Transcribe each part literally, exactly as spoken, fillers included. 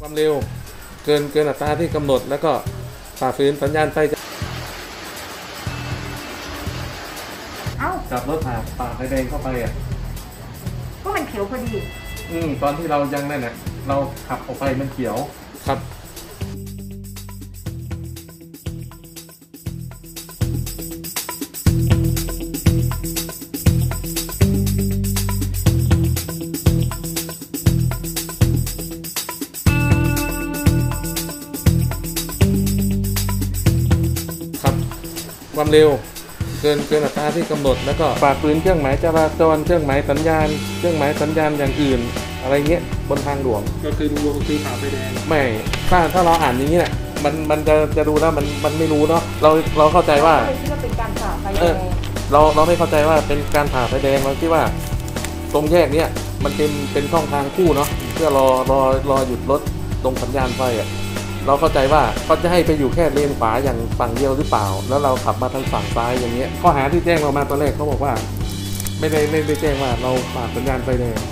ความเร็วเกินเกินอัตราที่กำหนดแล้วก็ฝ่าฝืนสัญญาณไฟจับรถผ่าฝ่าไฟแดงเข้าไปอ่ะก็มันเขียวพอดีอืมตอนที่เรายังนั่นน่ะเราขับออกไปมันเขียวครับความเร็วเกินเกินอัตราที่กำหนดแล้วก็ฝ่าฝืนเครื่องหมายจราจรเครื่องหมายสัญญาณเครื่องหมายสัญญาณอย่างอื่นอะไรเงี้ยบนทางหลวงก็คือดูคือฝ่าไฟแดงไม่ถ้าถ้าเราอ่านอย่างนี้เนี่ยมันมันจะจะดูแล้วมันมันไม่รู้เนาะเราเราเข้าใจว่าคิดว่าเป็นการฝ่าไฟแดงเราเราไม่เข้าใจว่าเป็นการผ่าไฟแดงเราคิดว่าตรงแยกเนี้ยมันเป็นเป็นช่องทางคู่เนาะเพื่อรอรอรอหยุดรถตรงสัญญาณไฟอ่ะเราเข้าใจว่าเขาจะให้ไปอยู่แค่เลนขวาอย่างฝั่งเดียวหรือเปล่าแล้วเราขับมาทางฝั่งซ้ายอย่างเงี้ยข้อหาที่แจ้งเรามาตอนแรกเขาบอกว่าไม่ได้ไม่ได้แจ้งว่าเราฝ่าสัญญาณไฟแดง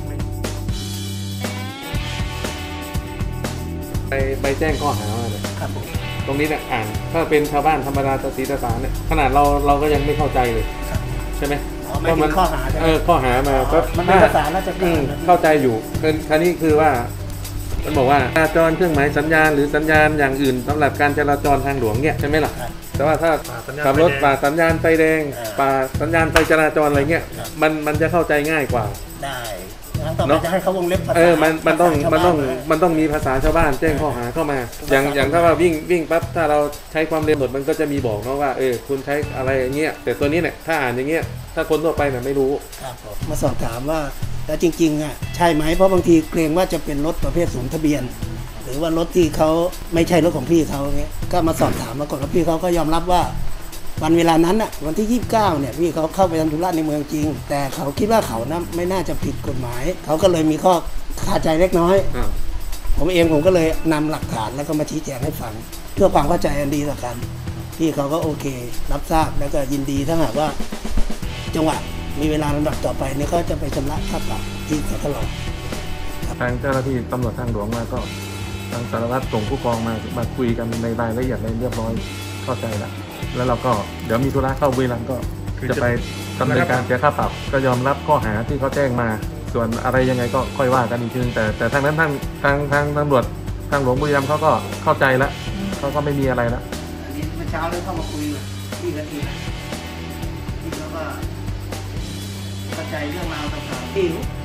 ไปไปแจ้งข้อหาเนี่ยตรงนี้เนี่ยอ่านถ้าเป็นชาวบ้านธรรมดาตาสีตาสาเนี่ยขนาดเราเราก็ยังไม่เข้าใจเลยใช่ไหมก็มันข้อหาเออข้อหามาก็มันเป็นภาษาราชการเข้าใจอยู่คราวนี้คือว่ามันบอกว่าจราจรเครื่องหมายสัญญาณหรือสัญญาณอย่างอื่นสำหรับการจราจรทางหลวงเนี่ยใช่ไหมล่ะแต่ว่าถ้าขับรถฝ่าสัญญาณไฟแดงฝ่าสัญญาณไฟจราจรอะไรเงี้ยมันมันจะเข้าใจง่ายกว่าได้เนาะจะให้เขาวงเล็บภาษาเออมันมันต้องมันต้องมันต้องมีภาษาชาวบ้านแจ้งข้อหาเข้ามาอย่างอย่างถ้าว่าวิ่งวิ่งปั๊บถ้าเราใช้ความเร็วหมดมันก็จะมีบอกเนาะว่าเออคุณใช้อะไรอย่างเงี้ยแต่ตัวนี้เนี่ยถ้าอ่านอย่างเงี้ยถ้าคนทั่วไปเนี่ยไม่รู้ครับมาสอบถามว่าแต่จริงๆอ่ะใช่ไหมเพราะบางทีเกรงว่าจะเป็นรถประเภทสวมทะเบียนหรือว่ารถที่เขาไม่ใช่รถของพี่เขาเงี้ยก็มาสอบถามมาก่อนแล้วพี่เขาก็ยอมรับว่าวันเวลานั้นอ่ะวันที่ยี่สิบเก้าเนี่ยพี่เขาเข้าไปทำธุระในเมืองจริงแต่เขาคิดว่าเขานะไม่น่าจะผิดกฎหมายเขาก็เลยมีข้อคาใจเล็กน้อยผมเองผมก็เลยนำหลักฐานแล้วก็มาชี้แจงให้ฟังเพื่อความเข้าใจอันดีต่อกันพี่เขาก็โอเครับทราบแล้วก็ยินดีถ้าหากว่าจังหวะมีเวลาลำดับต่อไปนี่ก็จะไปชำระค่าปรับที่สทลทางเจ้าหน้าที่ตำรวจทางหลวงมาก็ทางสารวัตรส่งผู้กองมามาคุยกันในรายละเอียดเรียบร้อยเข้าใจแล้วแล้วเราก็เดี๋ยวมีธุระเข้าบุรีรัมย์ก็จะไปดำเนินการเสียค่าปรับก็ยอมรับข้อหาที่เขาแจ้งมาส่วนอะไรยังไงก็ค่อยว่ากันอีกทีแต่แต่ทางนั้นทางทางทางตำรวจทางหลวงบุรีรัมย์เขาก็เข้าใจแล้วเขาก็ไม่มีอะไรแล้วอันนี้เมื่อเช้าเลยเข้ามาคุยพี่กันทีนะพี่เขาก็เข้าใจเรื่องราวต่างๆที่